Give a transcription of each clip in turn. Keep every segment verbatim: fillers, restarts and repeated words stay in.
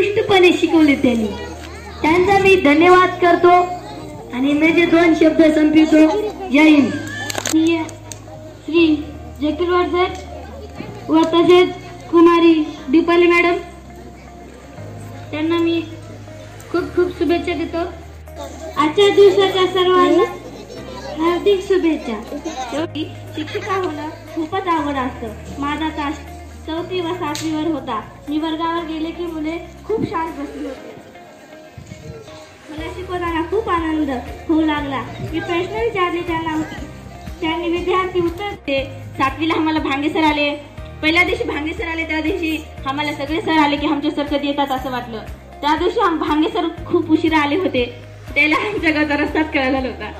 उत्कृष्टपणे शिकवले त्यांनी. त्यांचा मी धन्यवाद करतो आणि माझे दोन शब्द संपवितो. जय हिंद. श्री जकीरवाड सर व तसेच कुमारी दीपाली मॅडम, त्यांना मी खूप खूप शुभेच्छा देतो. आजच्या दिवसाच्या सर्वांना हार्दिक शुभेच्छा. शेवटी शिक्षिका होणं खूपच आवड असतं. माझा तास चौथी व सातवीवर होता. मी वर्गावर गेले की मुले खूप शांत बसली होते. मला शिकवताना खूप आनंद होऊ लागला. मी प्रश्न विचारले त्यांना, त्यांनी विद्यार्थी उत्तर दिले. सातवीला आम्हाला भांगे सर आले. पहिल्या दिवशी भांगे सर आले, त्या दिवशी आम्हाला सगळे सर आले की आमचे सर कधी येतात असं वाटलं. त्या दिवशी आम भांगे सर खूप उशिरा आले होते. त्याला आमच्या गावचा रस्ताच कळाला नव्हता.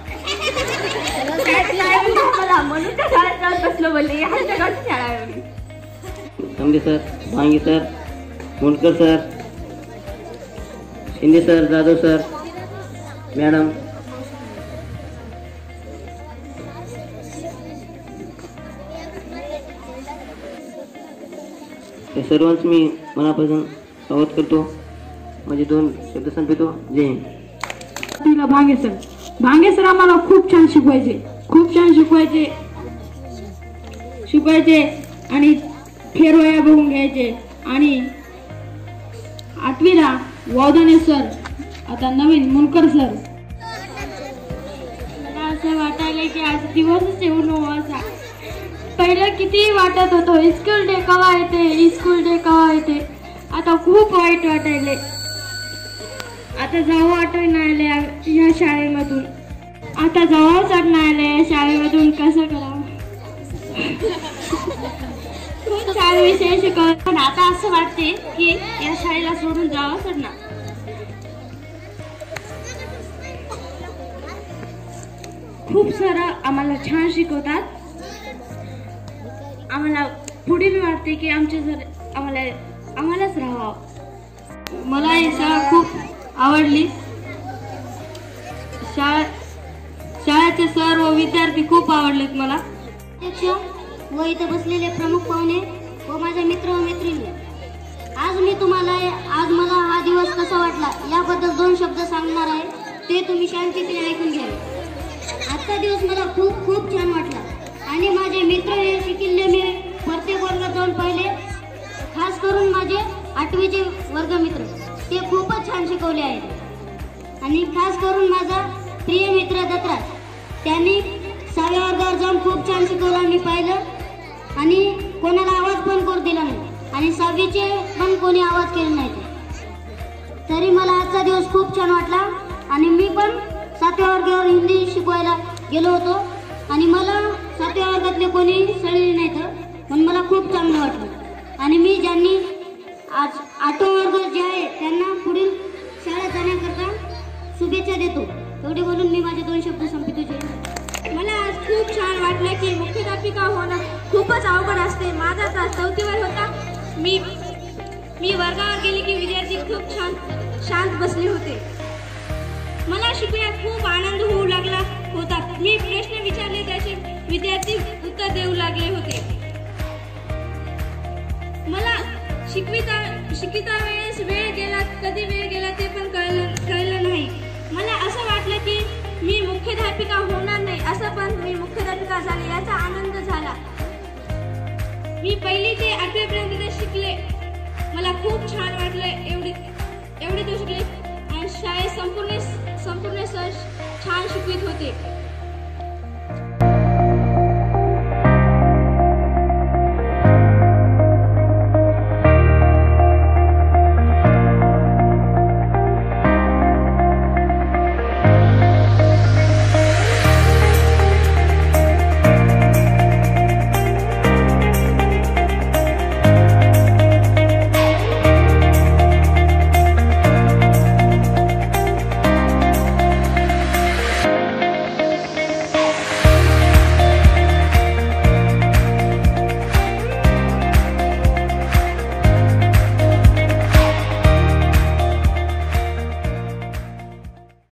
म्हणून त्या शाळेत जाऊन बसलो बोलले आमच्या गावची शाळा आहे. Tambe sir, Bhange sir, Mundkar sir, Shinde sir, Jadhav sir, madam, त्या सर्वांच मी मनापासून स्वागत करतो. माझे दोन शब्द संपवितो. जय हिंद. तिला भांगे सर भांगे सर आम्हाला खूप छान शिकवायचे खूप छान शिकवायचे शिकवायचे आणि फेरवया बघून घ्यायचे. आणि आठवीला वावदाने सर, आता नवीन मुनकर सर. मला असं वाटायला की आज दिवसच येऊन असा. पहिलं किती वाटत होतो स्कूल डे कवा येते स्कूल डे कवा येते. आता खूप वाईट वाटायले. आता जावं वाटत नाही या शाळेमधून. आता जावंच वाटत नाही या शाळेमधून. कसं करावं. खूप छान विषय शिकवत, पण आता असं वाटते की या शाळेला सोडून जावंच वाटणार. खूप सारं आम्हाला छान शिकवतात. आम्हाला पुढे मी वाटते की आमचे सर आम्हाला आम्हालाच राहावं. मला ही शाळा खूप आवडली. शाळा शाळेचे सर व विद्यार्थी खूप आवडलेत मला. व इथे बसलेले प्रमुख पाहुणे व माझे मित्र व मैत्रिणी, आज मी तुम्हाला आज मला हा दिवस कसा वाटला याबद्दल दोन शब्द सांगणार आहे. ते तुम्ही शांततेने ऐकून घ्या. आजचा दिवस मला खूप खूप छान वाटला आणि माझे मित्र हे शिकिल्ले मी प्रत्येक वर्गात जाऊन पाहिले. खास करून माझे आठवीचे वर्गमित्र, ते खूपच छान शिकवले आहेत. आणि खास करून माझा प्रिय मित्र दत्रा, त्यांनी सहाव्या वर्गावर जाऊन खूप छान शिकवलं मी पाहिलं. आणि कोणाला आवाज पण करू दिला नाही. आणि सहावीचे पण कोणी आवाज केला नाही. तरी मला आजचा दिवस खूप छान वाटला. आणि मी पण सातव्या वर्गावर हिंदी शिकवायला गेलो होतो आणि मला सातव्या वर्गातले कोणी सळले नाहीत, म्हणून मला खूप चांगलं वाटलं. आणि मी ज्यांनी आज आठवा वर्ग जे आहे त्यांना पुढील शाळेत जाण्याकरता शुभेच्छा देतो. एवढे बोलून मी माझे दोन शब्द संपवितो. मला आज खूप छान वाटलं की मुख्याध्यापिका होणं खूपच अवघड असते. माझा तास चौथीवर होता. मी मी वर्गावर गेले की विद्यार्थी खूप छान शांत बसले होते. मला शिकण्यात खूप आनंद होऊ लागला होता. मी प्रश्न विचारले त्याचे विद्यार्थी उत्तर देऊ लागले होते. मला शिकविता शिकविता वेळेस वेळ गेला, कधी वेळ गेला ते पण कळलं कळलं नाही. मला असं वाटलं की मी मुख्याध्यापिका होणार नाही, असं पण मी मुख्याध्यापिका झाले याचा आनंद झाला. मी पहिली ते आठवी पर्यंत ते शिकले. मला खूप छान वाटलं. एवढे एवढे दिवस शिकले आणि शाळेत संपूर्ण संपूर्ण सर छान शिकवित होते.